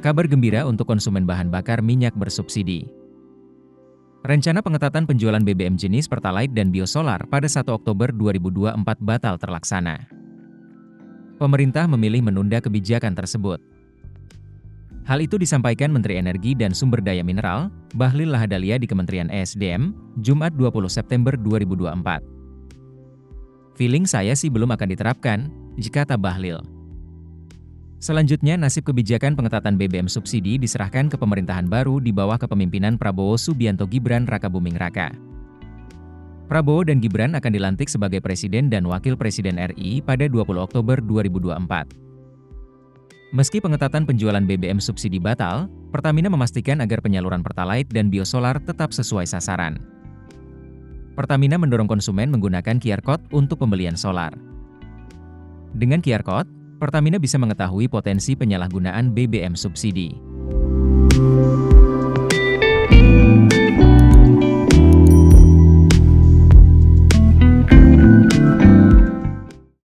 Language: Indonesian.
Kabar gembira untuk konsumen bahan bakar minyak bersubsidi. Rencana pengetatan penjualan BBM jenis Pertalite dan Biosolar pada 1 Oktober 2024 batal terlaksana. Pemerintah memilih menunda kebijakan tersebut. Hal itu disampaikan Menteri Energi dan Sumber Daya Mineral, Bahlil Lahadalia di Kementerian ESDM, Jumat 20 September 2024. Feeling saya sih belum akan diterapkan, kata Bahlil. Selanjutnya, nasib kebijakan pengetatan BBM subsidi diserahkan ke pemerintahan baru di bawah kepemimpinan Prabowo Subianto Gibran Rakabuming Raka. Prabowo dan Gibran akan dilantik sebagai Presiden dan Wakil Presiden RI pada 20 Oktober 2024. Meski pengetatan penjualan BBM subsidi batal, Pertamina memastikan agar penyaluran Pertalite dan Biosolar tetap sesuai sasaran. Pertamina mendorong konsumen menggunakan QR Code untuk pembelian solar. Dengan QR Code, Pertamina bisa mengetahui potensi penyalahgunaan BBM subsidi.